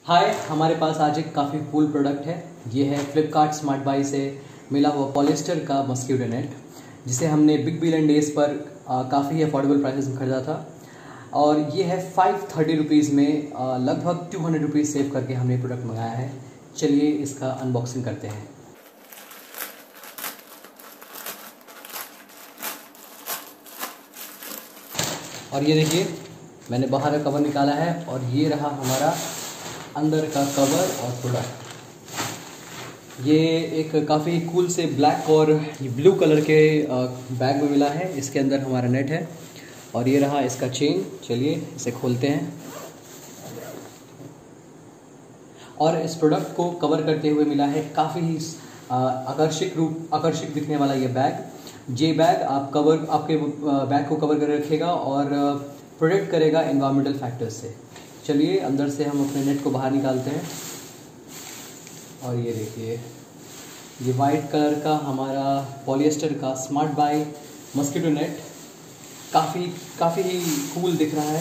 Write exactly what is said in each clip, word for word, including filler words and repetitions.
हाय, हमारे पास आज एक काफ़ी कूल प्रोडक्ट है। ये है फ्लिपकार्ट स्मार्ट बाई से मिला हुआ पॉलिस्टर का मस्क्यूटो नेट, जिसे हमने बिग बिलियन डेज़ पर काफ़ी अफोर्डेबल प्राइसेस में खरीदा था। और ये है फाइव थर्टी रुपीज़ में आ, लगभग टू हंड्रेड रुपीज़ सेव करके हमने प्रोडक्ट मंगाया है। चलिए इसका अनबॉक्सिंग करते हैं। और ये देखिए, मैंने बाहर का कवर निकाला है और ये रहा हमारा अंदर का कवर और प्रोडक्ट। ये एक काफ़ी कूल से ब्लैक और ब्लू कलर के बैग में मिला है। इसके अंदर हमारा नेट है और ये रहा इसका चेन। चलिए इसे खोलते हैं। और इस प्रोडक्ट को कवर करते हुए मिला है काफ़ी आकर्षक रूप आकर्षक दिखने वाला ये बैग। ये बैग आप कवर आपके बैग को कवर कर रखेगा और प्रोटेक्ट करेगा एनवायरमेंटल फैक्टर्स से। चलिए अंदर से हम अपने नेट को बाहर निकालते हैं। और ये देखिए, ये वाइट कलर का हमारा पॉलिएस्टर का स्मार्ट बाई मस्कीटो नेट काफ़ी काफ़ी ही कूल दिख रहा है।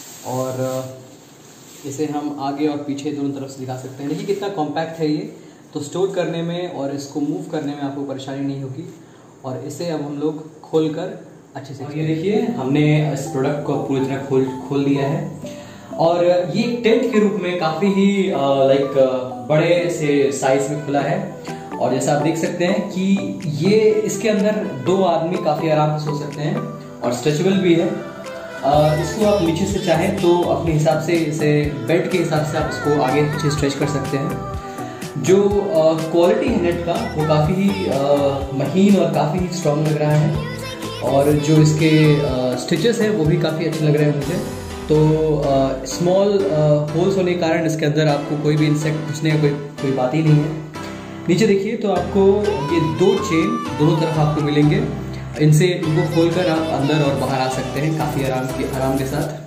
और इसे हम आगे और पीछे दोनों तरफ से दिखा सकते हैं। देखिए कितना कॉम्पैक्ट है ये, तो स्टोर करने में और इसको मूव करने में आपको परेशानी नहीं होगी। और इसे अब हम लोग खोल कर अच्छे से, ये देखिए हमने इस प्रोडक्ट को पूरी तरह खोल खोल दिया है। और ये टेंट के रूप में काफ़ी ही लाइक बड़े से साइज में खुला है। और जैसा आप देख सकते हैं कि ये इसके अंदर दो आदमी काफ़ी आराम से सो सकते हैं और स्ट्रेचेबल भी है। आ, इसको आप नीचे से चाहें तो अपने हिसाब से इसे बेड के हिसाब से आप इसको आगे पीछे स्ट्रेच कर सकते हैं। जो क्वालिटी है नेट का वो काफ़ी ही महीन और काफ़ी ही स्ट्रॉन्ग लग रहा है। और जो इसके स्टिचेस हैं वो भी काफ़ी अच्छे लग रहे हैं मुझे। तो स्मॉल होल्स होने के कारण इसके अंदर आपको कोई भी इंसेक्ट घुसने का कोई कोई बात ही नहीं है। नीचे देखिए तो आपको ये दो चेन दोनों तरफ आपको मिलेंगे। इनसे इनको खोलकर आप अंदर और बाहर आ सकते हैं काफ़ी आराम के आराम के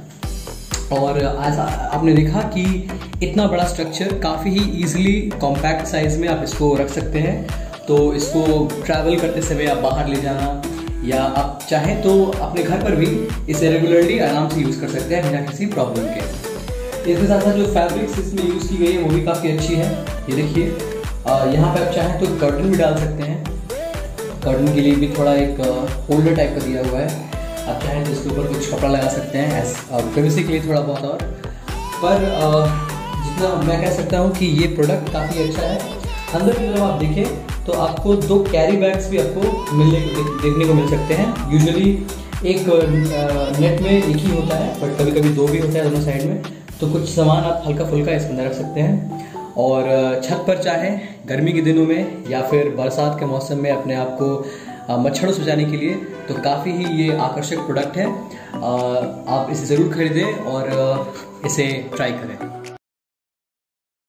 साथ। और ऐसा आपने देखा कि इतना बड़ा स्ट्रक्चर काफ़ी ही ईजिली कॉम्पैक्ट साइज में आप इसको रख सकते हैं। तो इसको ट्रैवल करते समय आप बाहर ले जाना या आप चाहें तो अपने घर पर भी इसे रेगुलरली आराम से यूज़ कर सकते हैं बिना किसी प्रॉब्लम के। इसके साथ साथ जो फैब्रिक्स इसमें यूज़ की गई है वो भी काफ़ी अच्छी है। ये देखिए, यहाँ पे आप चाहें तो कर्टन भी डाल सकते हैं। कर्टन के लिए भी थोड़ा एक होल्डर टाइप का दिया हुआ है। आप चाहें तो इसके ऊपर कुछ कपड़ा लगा सकते हैं प्राइवेसी के लिए थोड़ा बहुत। और पर जितना मैं कह सकता हूँ कि ये प्रोडक्ट काफ़ी अच्छा है। अंदर की तरफ आप देखें तो आपको दो कैरी बैग्स भी आपको मिलने देखने को मिल सकते हैं। यूजुअली एक नेट में एक ही होता है, बट कभी कभी दो भी होता है दोनों साइड में। तो कुछ सामान आप हल्का फुल्का इसके अंदर रख सकते हैं। और छत पर चाहे गर्मी के दिनों में या फिर बरसात के मौसम में अपने आप को मच्छरों से बचाने के लिए तो काफ़ी ही ये आकर्षक प्रोडक्ट है। आप इसे ज़रूर खरीदें और इसे ट्राई करें।